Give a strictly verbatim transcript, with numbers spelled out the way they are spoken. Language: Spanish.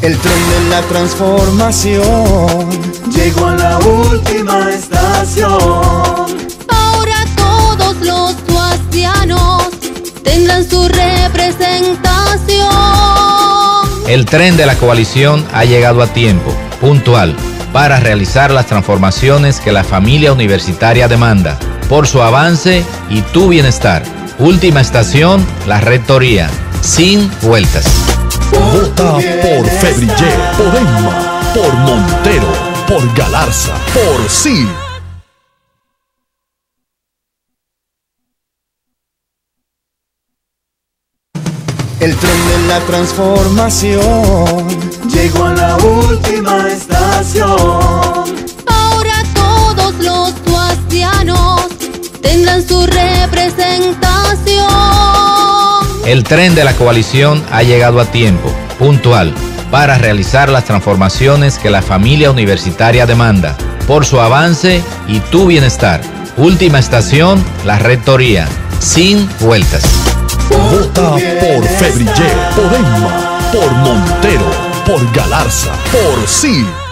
El tren de la transformación llegó a la última estación. Ahora todos los tuastianos tendrán su representación. El tren de la coalición ha llegado a tiempo, puntual, para realizar las transformaciones que la familia universitaria demanda, por su avance y tu bienestar. Última estación, la rectoría, sin vueltas. Vota por Fevrier, por Emma, por Montero, por Galarza, por sí. El tren de la transformación llegó a la última estación. Ahora todos los tuastianos tendrán su representación. El tren de la coalición ha llegado a tiempo, puntual, para realizar las transformaciones que la familia universitaria demanda, por su avance y tu bienestar. Última estación, la rectoría, sin vueltas. Vota por Fevrier, por Emma, por Montero, por Galarza, por sí.